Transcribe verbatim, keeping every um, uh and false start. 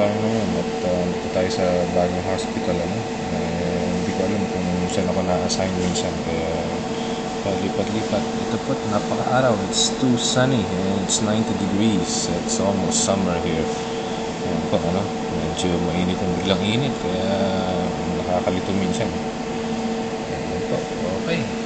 tayo ngayon at uh, dito tayo sa bagong hospital. Ano? Eh, hindi ko alam kung saan ako na-assign minsan, kaya palipat-lipat. Ito po, napaka-araw. It's too sunny and it's ninety degrees. It's almost summer here. Ayan po, ano? Medyo mainit ang biglang init, kaya nakakalito minsan. Ayan po, okay.